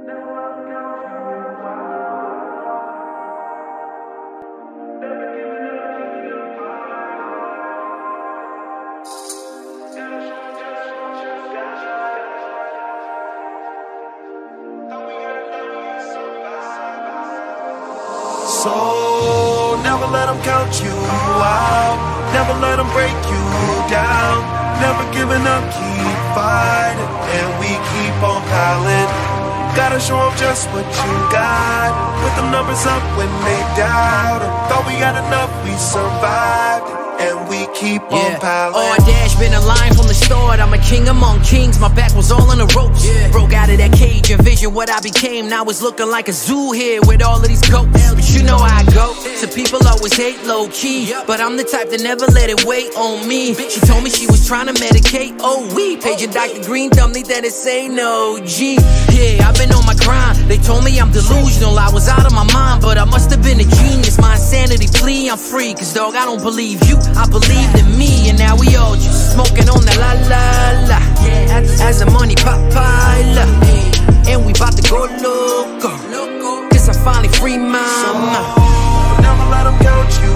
So never let them count you out, never let them break you down, never giving up, keep fighting, and we keep on piling. Gotta show them just what you got, put them numbers up when they doubt it. Thought we got enough, we survived, and we keep on piling. On dash, been a line from the start. I'm a king among kings, my back was all on the ropes. Broke out of that cage, envision what I became. Now it's looking like a zoo here with all of these goats. But you know how I go, so people always hate low-key, but I'm the type that never let it wait on me. She told me she was trying to medicate, oh we paging Dr. Green Thumb, need that it say no G. Yeah, I've been on my grind, they told me I'm delusional, I was out of my mind, but I must have been a genius. My insanity plea, I'm free, cause dog I don't believe you, I believed in me, and now we all just smoking on the la la la. As the money pile up, and we bout to go loco, cause I finally free my mind. Never let them count you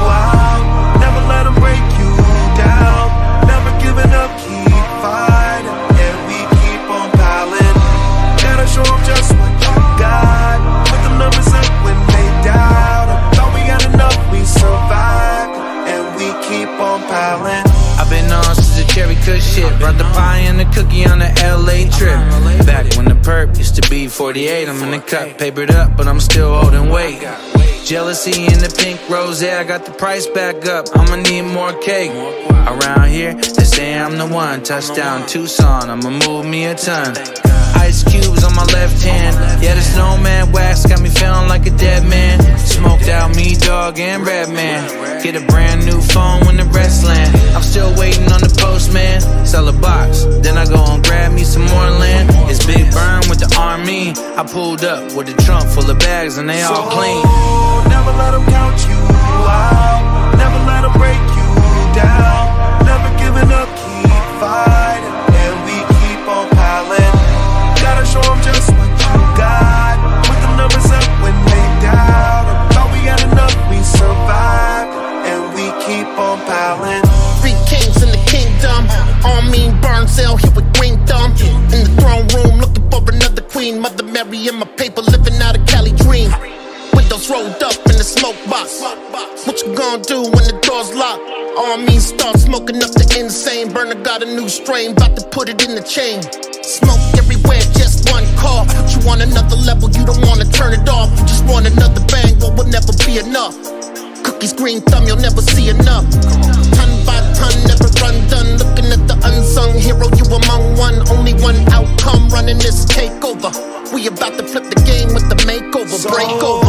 out, never let them break you down, never giving up, keep fighting, and we keep on piling. Gotta show them just what you got, put them numbers up when they doubt it. Thought we got enough, we survived, and we keep on piling. I've been on since the cherry kush shit, brought the pie and the cookie on the LA trip. Back when the perp used to be 48, I'm in the cut, papered up, but I'm still holding weight. Jealousy in the pink rose, I got the price back up, I'ma need more cake. Around here, they say I'm the one, touchdown Tucson, I'ma move me a ton. Ice cubes on my left hand, yeah the snowman wax got me feeling like a dead man. Smoked out me, dog, and Redman. Get a brand new phone when the rest land. I'm still waiting on the postman, sell a box, then I go and grab me some more land. It's Big Burn with the army, I pulled up with a trunk full of bags and they all clean. Never let them count you out, never let them break you down, never giving up, keep fighting, and we keep on piling. Gotta show them just what you got, put them numbers up when they doubt it. Thought we got enough, we survived, and we keep on piling. 3 kings in the kingdom, all mean burn sale here with green thumb. In the throne room looking for another queen, Mother Mary in my paper living out a Cali dream. Windows rolled up in the smoke box. What you gonna do when the door's locked? All means start smoking up the insane. Burner got a new strain, about to put it in the chain. Smoke everywhere, just one call. Put you on another level, you don't wanna turn it off. You just want another bang, what will never be enough. Cookies, green thumb, you'll never see enough. Ton by ton, never run done. Looking at the unsung hero, you among one. Only one outcome, running this takeover. We about to flip the game with the makeover, break over.